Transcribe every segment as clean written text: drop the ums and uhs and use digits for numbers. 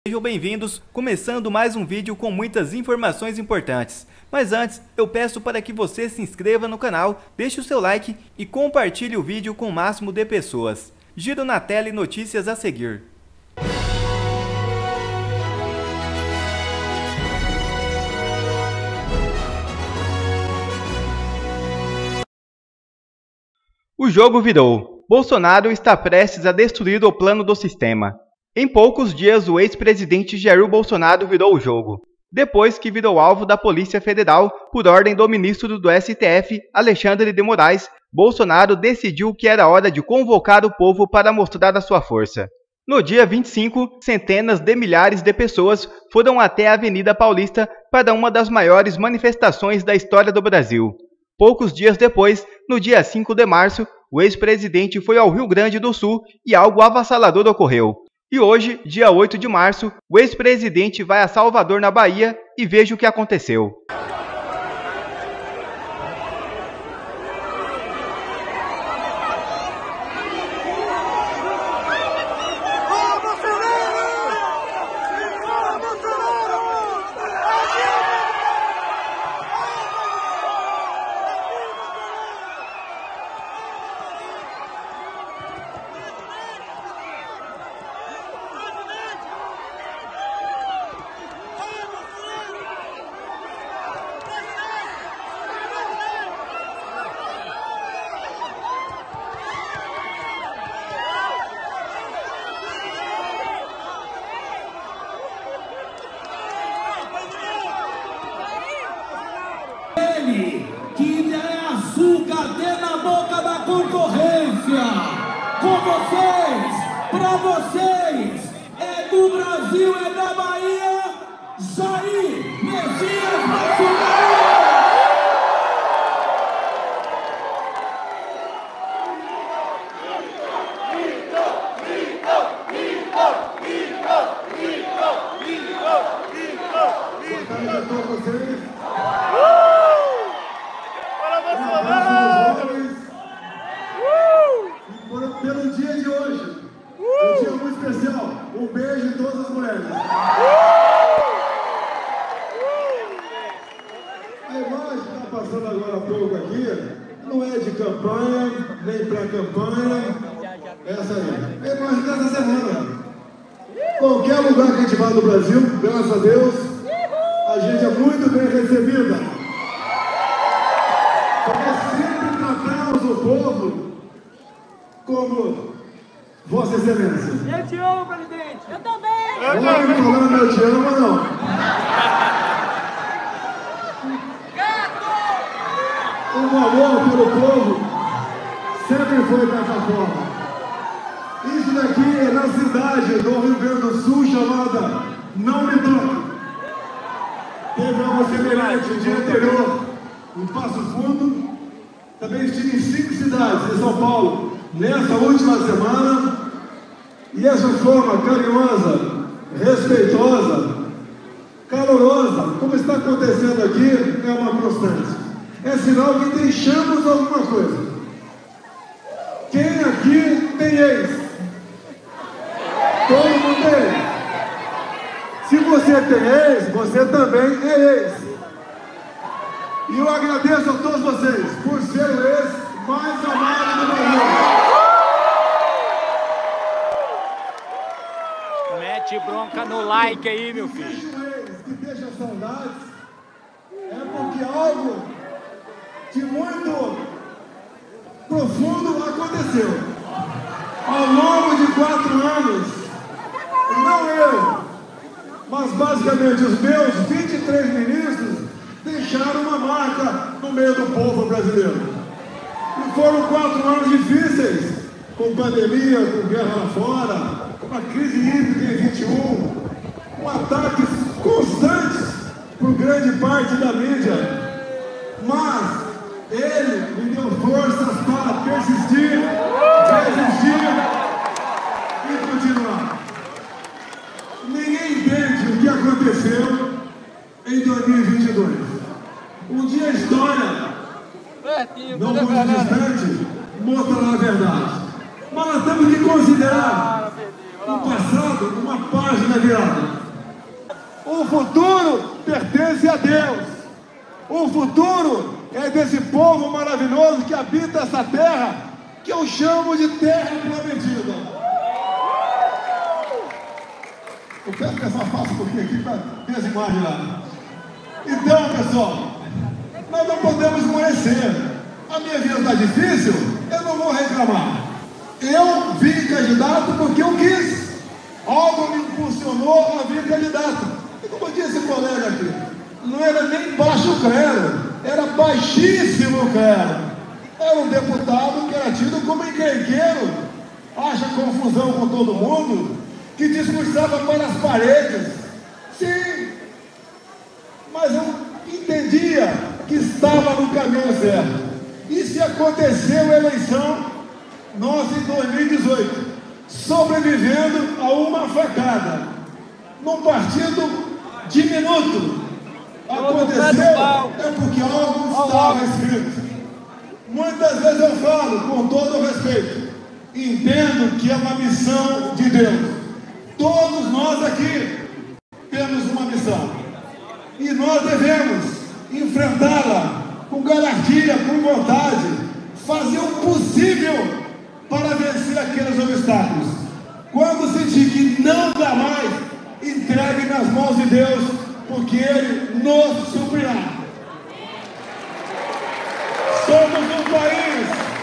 Sejam bem-vindos, começando mais um vídeo com muitas informações importantes. Mas antes, eu peço para que você se inscreva no canal, deixe o seu like e compartilhe o vídeo com o máximo de pessoas. Giro na tela e notícias a seguir. O jogo virou. Bolsonaro está prestes a destruir o plano do sistema. Em poucos dias, o ex-presidente Jair Bolsonaro virou o jogo, depois que virou alvo da Polícia Federal por ordem do ministro do STF, Alexandre de Moraes. Bolsonaro decidiu que era hora de convocar o povo para mostrar a sua força. No dia 25, centenas de milhares de pessoas foram até a Avenida Paulista para uma das maiores manifestações da história do Brasil. Poucos dias depois, no dia 5 de março, o ex-presidente foi ao Rio Grande do Sul e algo avassalador ocorreu. E hoje, dia 8 de março, o ex-presidente vai a Salvador, na Bahia, e veja o que aconteceu. Que é açúcar até na boca da concorrência. Com vocês, pra vocês, é do Brasil, é da Bahia, Jair Messias Bolsonaro. Pelo dia de hoje, um dia muito especial, um beijo em todas as mulheres. A imagem que está passando agora há pouco aqui, não é de campanha, nem pré-campanha, essa aí. É a imagem dessa semana. Qualquer lugar que a gente vá no Brasil, graças a Deus, a gente é muito bem recebida. Porque sempre tratamos o povo como Vossa Excelência. Eu te amo, presidente. Eu também. Não me falando eu te amo, não. O amor pelo povo sempre foi dessa forma. Isso daqui é na cidade do Rio Grande do Sul, chamada Não Me Toque. Teve algo semelhante o dia anterior em Passo Fundo. Também estive em 5 cidades em São Paulo nessa última semana. E essa forma carinhosa, respeitosa, calorosa, como está acontecendo aqui, é uma constante. É sinal que deixamos alguma coisa. Quem aqui tem ex? Todo mundo tem ex. Se você tem ex, você também é ex. E eu agradeço a todos vocês por ser o ex mais amado do Brasil. Mete bronca no like aí, meu filho. Que deixa saudades, é porque algo de muito profundo aconteceu. Ao longo de 4 anos, não eu, mas basicamente os meus 23 ministros deixaram uma marca no meio do povo brasileiro. E foram 4 anos difíceis, com pandemia, com guerra lá fora, uma crise hídrica em 21, ataques constantes por grande parte da mídia. Mas ele me deu forças para persistir, resistir e continuar. Ninguém entende o que aconteceu em 2022. Um dia a história, não muito distante, mostrará a verdade. Mas nós temos que considerar o passado uma página virada. O futuro pertence a Deus. O futuro é desse povo maravilhoso que habita essa terra, que eu chamo de terra prometida. Eu peço que essa faça um pouquinho aqui para ter as imagens lá. Então, pessoal, nós não podemos esmorecer. A minha vida está difícil, eu não vou reclamar. Eu vim candidato porque eu quis. Algo me impulsionou a vir candidato. E como disse o colega aqui, não era nem baixo clero, era baixíssimo clero. Era um deputado que era tido como encrenqueiro, acha confusão com todo mundo, que discursava para as paredes. Sim, mas eu entendia que estava no caminho certo. E se aconteceu a eleição, nós em 2018, sobrevivendo a uma facada, num partido diminuto, aconteceu é porque algo estava escrito. Muitas vezes eu falo, com todo o respeito, entendo que é uma missão de Deus. Todos nós aqui temos uma missão e nós devemos enfrentá-la com garantia, com vontade, fazer o possível para vencer aqueles obstáculos. Quando sentir que não dá mais, entregue nas mãos de Deus, porque Ele nos suprirá. Somos um país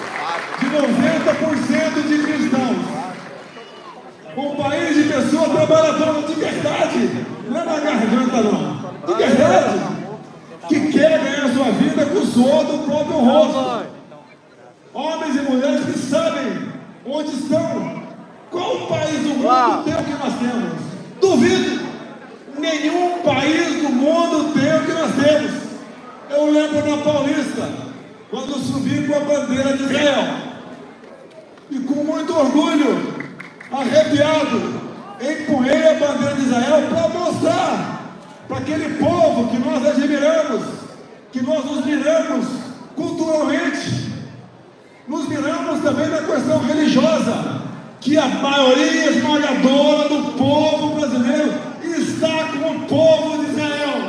de 90% de cristãos. Um país de pessoas trabalhadoras de verdade, não é na garganta não, de verdade, que quer ganhar sua vida com o suor do próprio rosto. Homens e mulheres que sabem onde estão. Qual país do mundo tem o que nós temos? Duvido. Nenhum país do mundo tem o que nós temos. Eu lembro na Paulista, quando subi com a bandeira de Israel, e com muito orgulho, arrepiado, empunhei a bandeira de Israel para mostrar para aquele povo que nós admiramos, que nós nos miramos culturalmente, nos miramos também na questão religiosa, que a maioria esmagadora do povo brasileiro está com o povo de Israel.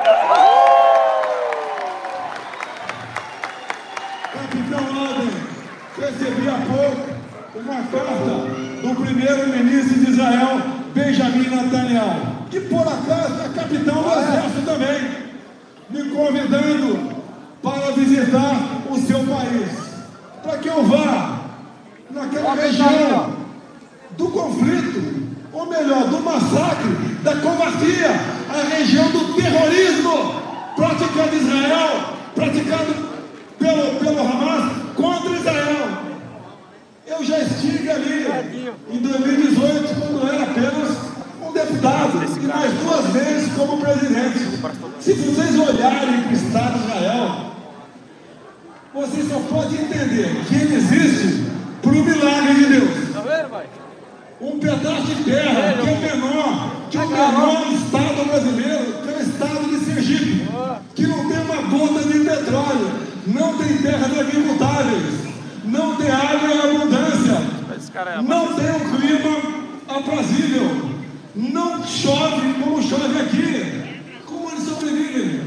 Capitão Alden, recebi há pouco uma carta do primeiro-ministro de Israel, Benjamin Netanyahu, que por acaso é capitão do exército também, me convidando para visitar o seu país, para que eu vá naquela região do conflito, ou melhor, do massacre, da covardia, a região do terrorismo praticado em Israel, praticado pelo Hamas contra Israel. Eu já estive ali em 2018, quando era apenas um deputado, e mais 2 vezes como presidente. Se vocês olharem para o Estado de Israel, vocês só podem entender que ele existe por um milagre de Deus. Um pedaço de terra que é menor que o menor estado brasileiro, que é o estado de Sergipe, que não tem uma gota de petróleo, não tem terras agricultáveis, não tem água em abundância, não tem um clima aprazível, não chove como chove aqui. Como eles sobrevivem?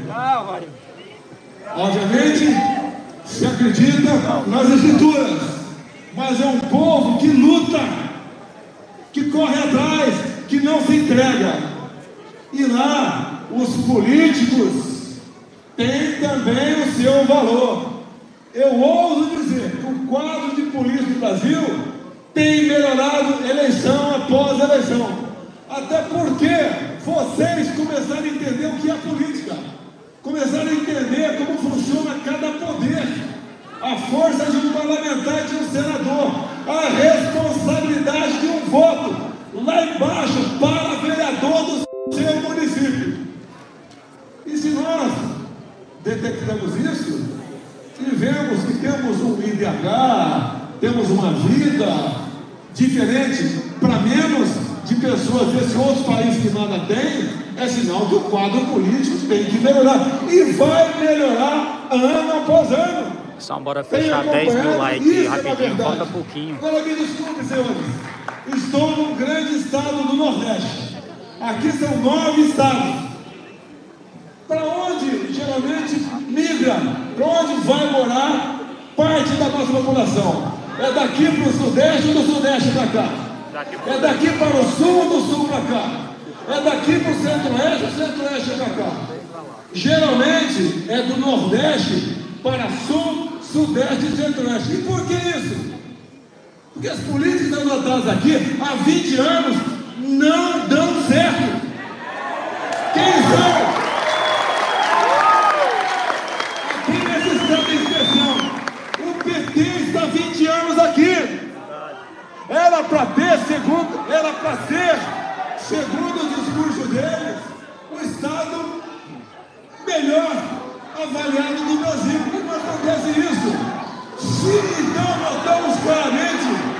Obviamente, se acredita nas escrituras, mas é um povo que luta, que corre atrás, que não se entrega. E lá, os políticos têm também o seu valor. Eu ouso dizer que o quadro de política do Brasil tem melhorado eleição após eleição. Até porque vocês começaram a entender o que é política, começaram a entender como funciona cada poder, a força de um parlamentar e de um senador, a responsabilidade de um voto lá embaixo para vereador do seu município. E se nós detectamos isso e vemos que temos um IDH, temos uma vida diferente para menos de pessoas desse outro país que nada tem, é sinal que o quadro político tem que melhorar. E vai melhorar ano após ano. Só bora fechar 10 mil likes rapidinho, falta pouquinho. Agora me desculpe, senhores. Estou num grande estado do Nordeste. Aqui são 9 estados. Para onde geralmente migra, para onde vai morar parte da nossa população? É daqui para o Sudeste ou do Sudeste para cá? É daqui para o Sul ou do Sul para cá? É daqui para o Centro-Oeste ou Centro-Oeste para cá? Geralmente é do Nordeste para Sul, Sudeste e Centro-Oeste. E por que isso? Porque as políticas adotadas aqui há 20 anos não dão certo. Quem são? Aqui nesse estado de inspeção, o PT está 20 anos aqui. Era para ser, segundo o discurso deles, o estado melhor avaliado do Brasil. Por que não acontece isso? Se então notamos claramente.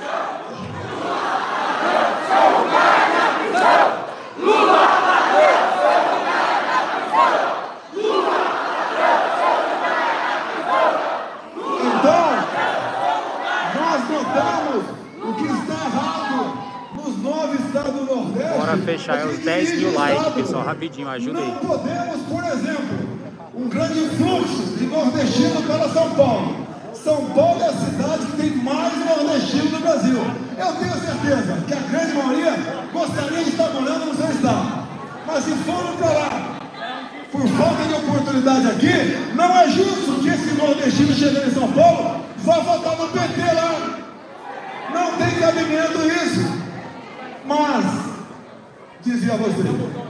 Então, nós notamos o que está errado nos 9 estados do Nordeste. Bora fechar os 10 mil likes, pessoal, rapidinho, ajuda aí. Não podemos, por exemplo, um grande fluxo de nordestino para São Paulo. São Paulo é a cidade que tem mais nordestino do Brasil. Eu tenho certeza que a grande maioria gostaria de estar morando no seu estado. Mas se foram para lá por falta de oportunidade aqui, não é justo que esse nordestino chegando em São Paulo vá votar no PT lá. Não tem cabimento isso. Mas, dizia você,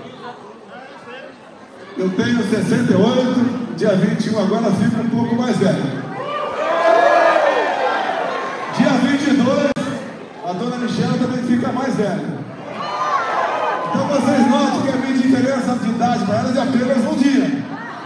eu tenho 68, dia 21 agora fico um pouco mais velho. Dia 22, a dona Michela também fica mais velha. Então vocês notam que a minha diferença de idade para elas é apenas um dia.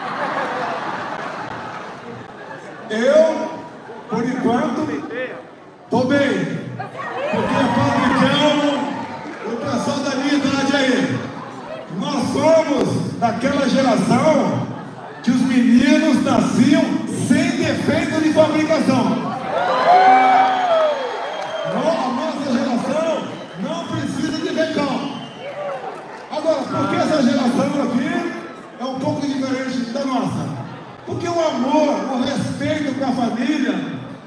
Eu, por enquanto, estou bem. Porque fabricamos o pessoal da minha idade aí. Nós somos daquela geração que os meninos nasciam sem defeito de fabricação. A nossa geração não precisa de recalque. Agora, por que essa geração aqui é um pouco diferente da nossa? Porque o amor, o respeito com a família,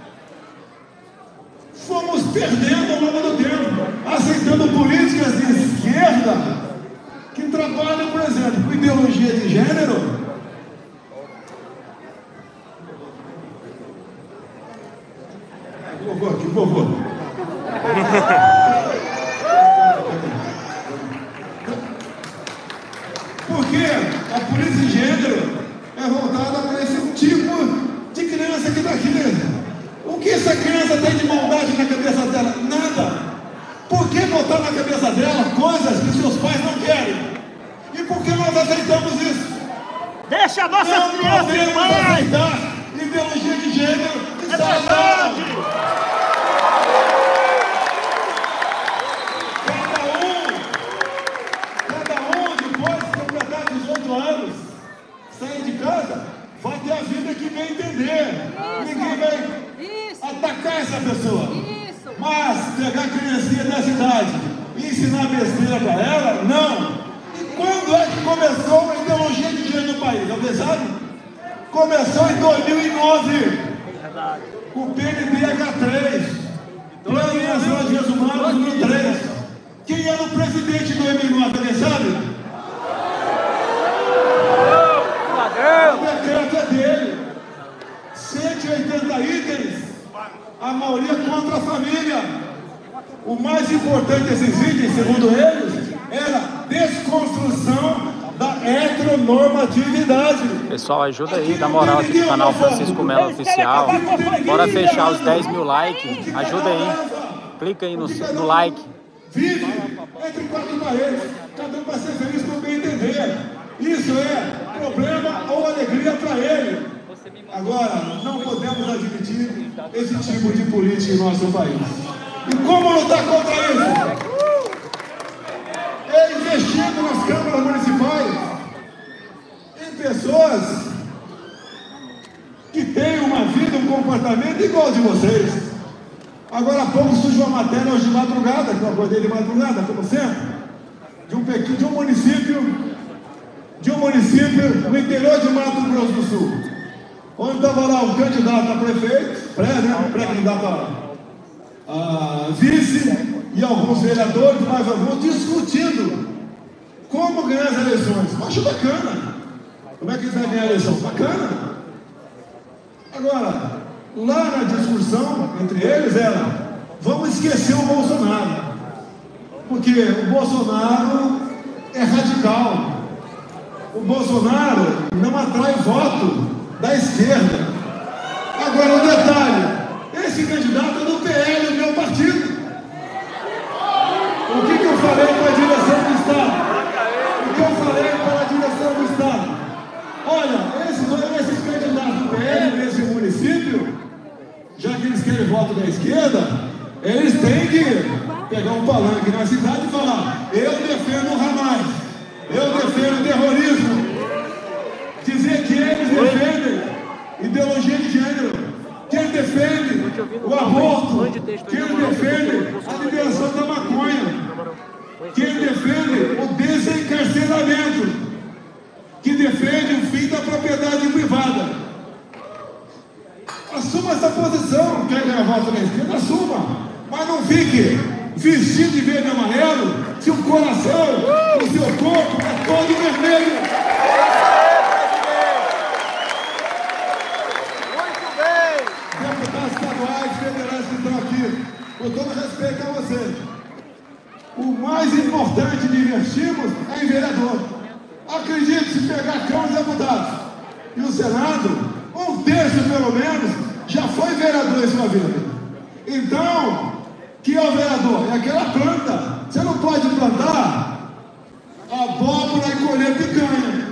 fomos perdendo ao longo do tempo, aceitando políticas de esquerda que trabalham, por exemplo, com ideologia de gênero. Por favor. Porque a polícia de gênero é voltada para esse tipo de criança que está aqui. O que essa criança tem de maldade na cabeça dela? Nada. Por que botar na cabeça dela coisas que seus pais não querem? E por que nós aceitamos isso? Deixa a nossa criança em paz! Aceitar ideologia de gênero. É verdade! Cada um, depois de completar 18 anos, sair de casa, vai ter a vida que bem entender. Ninguém vai atacar essa pessoa. Mas pegar a criancinha da cidade e ensinar besteira para ela, não. E quando é que começou a ideologia de gênero no país? Alguém sabe? Começou em 2009, com o PNDH3, Plano de Ação de Direitos Humanos, número 3. Quem era o presidente do 2009? Alguém sabe? O decreto é dele. 180 itens, a maioria contra a família. O mais importante desses itens, segundo eles, era desconstrução da heteronormatividade. Pessoal, ajuda aí, dá moral aqui no canal Francisco Melo Oficial. Bora fechar os 10 mil likes. Ajuda aí. Clica aí no like. Vive entre 4 paredes. Cada um vai ser feliz com o bem entender. Isso é problema ou alegria para ele. Agora, não podemos admitir esse tipo de política em nosso país. E como lutar contra isso? É investindo nas câmaras municipais em pessoas que têm uma vida, um comportamento igual ao de vocês. Agora há pouco surgiu uma matéria hoje de madrugada, que eu acordei de madrugada, como sempre, de um de um município no interior de Mato Grosso do Sul, onde estava lá um candidato a prefeito, pré-candidato a vice, e alguns vereadores, mais alguns, discutindo como ganhar as eleições. Eu acho bacana. Como é que eles vão ganhar a eleição? Bacana. Agora, lá na discussão entre eles era: vamos esquecer o Bolsonaro, porque o Bolsonaro é radical. O Bolsonaro não atrai voto da esquerda. Agora, um detalhe: esse candidato é do PL, do meu partido. O que eu falei para a direção do Estado? O que eu falei para a direção do Estado? Olha, esses candidatos do PL nesse município, já que eles querem voto da esquerda, eles têm que pegar um palanque na cidade e falar: eu defendo o Hamas, eu defendo o terrorismo. Dizer que eles defendem ideologia de gênero, que eles defendem o aborto, que eles defendem a liberação da maconha, que eles defendem o desencarceramento, que defende o fim da propriedade privada. Assuma essa posição. Quer ganhar voto na esquerda? Assuma. Mas não fique vestido de verde e amarelo se o coração, o seu corpo é todo vermelho. Deputados estaduais, federais que estão aqui, com todo respeito a vocês, o mais importante de investirmos é em vereador. Acredite, se pegar a Câmara dos Deputados e o Senado, um terço pelo menos já foi vereador em sua vida. Então, que é o vereador? É aquela planta. Você não pode plantar abóbora e colher picanha.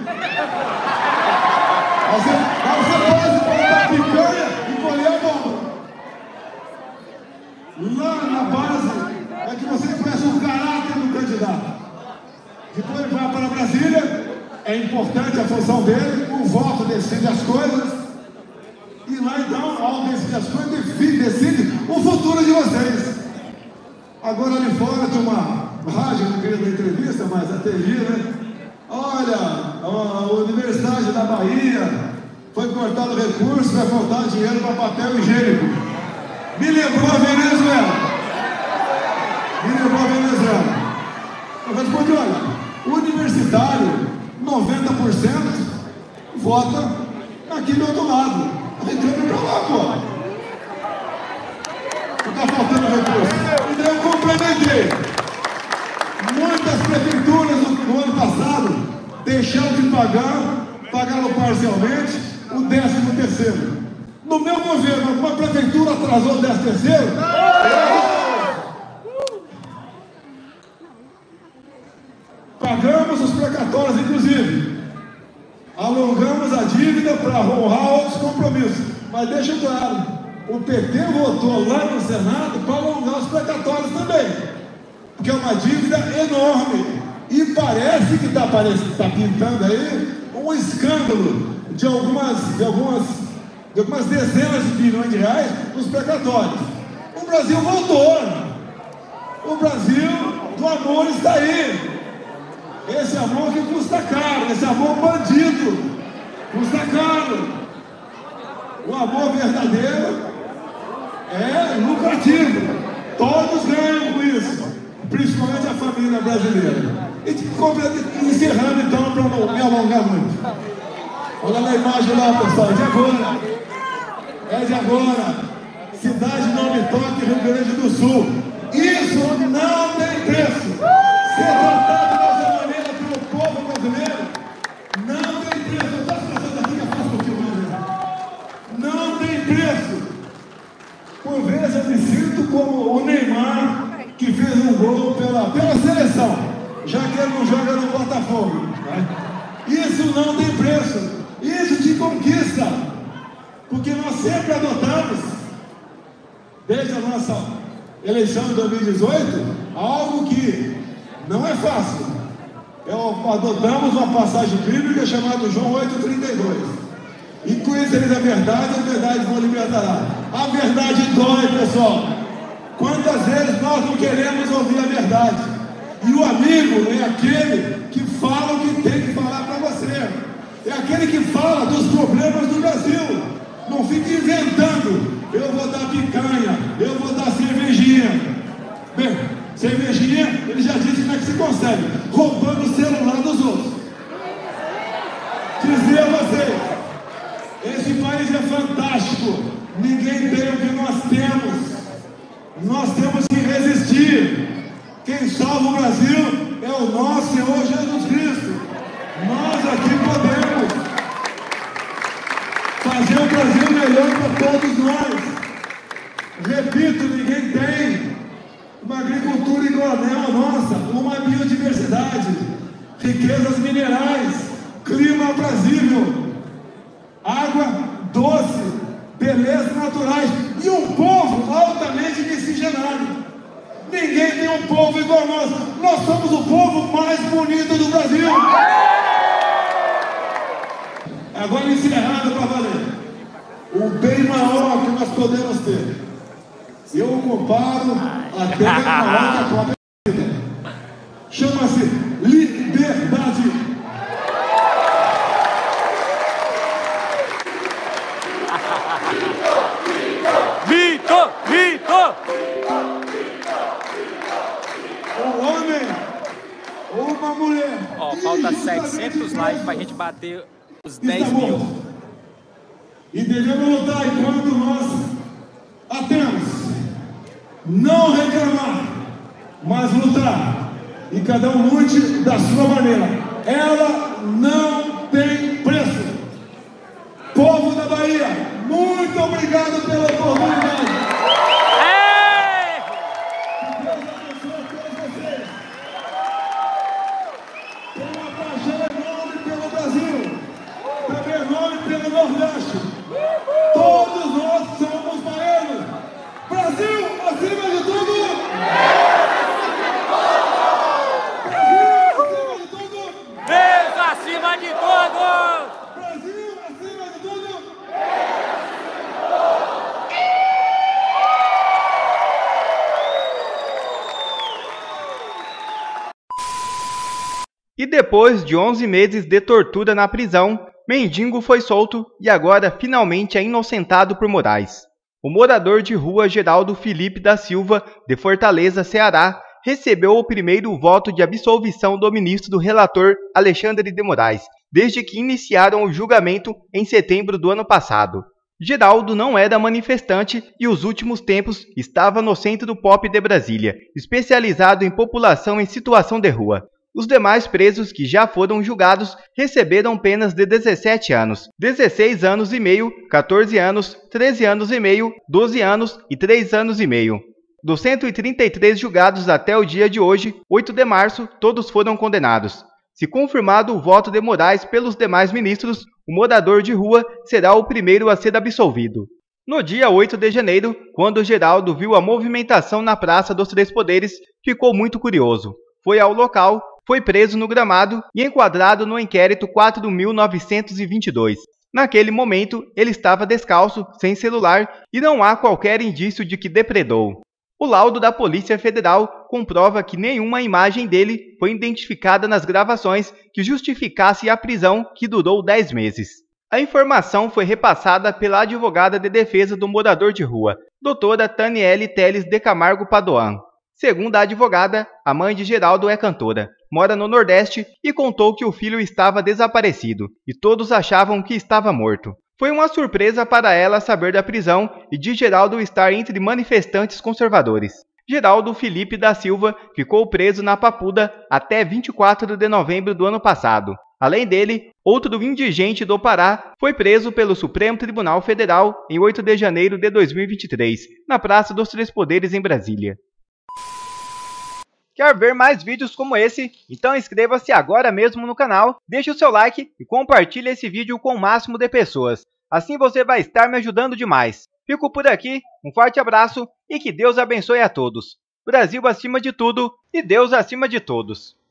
Você pode plantar picanha e colher abóbora. Lá na base é que você conhece o caráter do candidato. Depois ele vai para Brasília, é importante a função dele, o voto decide as coisas, e lá então, ao decidir as coisas, decide o futuro de vocês. Agora ali fora tem uma rádio, não queria dar entrevista, mas a TV, né? Olha, a Universidade da Bahia foi cortado o recurso, vai faltar dinheiro para papel higiênico. Me lembrou a Venezuela. Eu respondi: olha, o universitário, 90% vota aqui do outro lado. Reclame pra lá, pô. Está faltando recurso. E daí eu complementei. Muitas prefeituras no ano passado deixaram de pagar, pagaram parcialmente o 13º. No meu governo, alguma prefeitura atrasou o 13º? Pagamos os precatórios, inclusive. Alongamos a dívida para honrar outros compromissos. Mas deixa claro, o PT votou lá no Senado para alongar os precatórios também. Porque é uma dívida enorme. E parece que está pintando aí um escândalo de algumas dezenas de bilhões de reais nos precatórios. O Brasil voltou. O Brasil do amor está aí. Esse amor que custa caro, esse amor bandido, custa caro. O amor verdadeiro é lucrativo. Todos ganham com isso, principalmente a família brasileira. E encerrando então, para não me alongar muito. Olha na imagem lá, pessoal, é de agora. Cidade não me toque, Rio Grande do Sul. Isso não tem preço. Ser tratado dessa maneira pelo povo brasileiro não tem preço. Eu estou passando aqui que eu faço contigo, não tem preço. Por vezes eu me sinto como o Neymar, que fez um gol pela seleção, já que ele não joga no Botafogo. Isso não tem preço. Isso te conquista. Porque nós sempre adotamos, desde a nossa eleição de 2018, algo que não é fácil. Adotamos uma passagem bíblica chamada João 8,32. E conhecereis a verdade vos libertará. A verdade dói, pessoal. Quantas vezes nós não queremos ouvir a verdade? E o amigo é aquele que fala o que tem que falar para você. É aquele que fala dos problemas do Brasil. Não fique inventando. Eu vou dar picanha, eu vou dar cervejinha. Bem, cervejinha, ele já disse como é que se consegue. Roubando o celular dos outros. Dizer a vocês, esse país é fantástico. Ninguém tem o que nós temos. Nós temos que resistir. Quem salva o Brasil é o nosso Senhor Jesus Cristo. Nós aqui podemos fazer o Brasil melhor para todos nós. Repito, ninguém tem uma agricultura igual a nossa, uma biodiversidade, riquezas minerais, clima aprazível, água doce, belezas naturais e um povo altamente miscigenado. Ninguém tem um povo igual a nós. Nós somos o povo mais bonito do Brasil. Agora encerrado para valer. O bem maior que nós podemos ter. Eu comparo até maior que a própria vida. Chama-se liberdade. Vitor! Vitor! Um homem ou uma mulher. Ó, falta 700 likes pra gente bater os 10 mil. E devemos lutar enquanto nós a temos. Não reclamar, mas lutar. E cada um lute da sua maneira. Ela não tem preço. Povo da Bahia, muito obrigado pela oportunidade. Que Deus abençoe todos vocês. Tem uma paixão enorme pelo Brasil. Também enorme pelo Nordeste. Todos nós somos baianos. Brasil acima de tudo! Brasil acima de tudo! Deus acima de todos! Brasil acima de tudo! E depois de 11 meses de tortura na prisão, Mendigo foi solto e agora finalmente é inocentado por Moraes. O morador de rua Geraldo Felipe da Silva, de Fortaleza, Ceará, recebeu o primeiro voto de absolvição do ministro relator Alexandre de Moraes, desde que iniciaram o julgamento em setembro do ano passado. Geraldo não era manifestante e os últimos tempos estava no Centro Pop de Brasília, especializado em população em situação de rua. Os demais presos que já foram julgados receberam penas de 17 anos, 16 anos e meio, 14 anos, 13 anos e meio, 12 anos e 3 anos e meio. Dos 133 julgados até o dia de hoje, 8 de março, todos foram condenados. Se confirmado o voto de Moraes pelos demais ministros, o morador de rua será o primeiro a ser absolvido. No dia 8 de janeiro, quando Geraldo viu a movimentação na Praça dos Três Poderes, ficou muito curioso. Foi ao local, foi preso no gramado e enquadrado no inquérito 4.922. Naquele momento, ele estava descalço, sem celular e não há qualquer indício de que depredou. O laudo da Polícia Federal comprova que nenhuma imagem dele foi identificada nas gravações que justificasse a prisão que durou 10 meses. A informação foi repassada pela advogada de defesa do morador de rua, doutora Taniele Teles de Camargo Padoan. Segundo a advogada, a mãe de Geraldo é cantora, mora no Nordeste e contou que o filho estava desaparecido e todos achavam que estava morto. Foi uma surpresa para ela saber da prisão e de Geraldo estar entre manifestantes conservadores. Geraldo Felipe da Silva ficou preso na Papuda até 24 de novembro do ano passado. Além dele, outro indigente do Pará foi preso pelo Supremo Tribunal Federal em 8 de janeiro de 2023, na Praça dos Três Poderes em Brasília. Quer ver mais vídeos como esse? Então inscreva-se agora mesmo no canal, deixe o seu like e compartilhe esse vídeo com o máximo de pessoas. Assim você vai estar me ajudando demais. Fico por aqui, um forte abraço e que Deus abençoe a todos. Brasil acima de tudo e Deus acima de todos.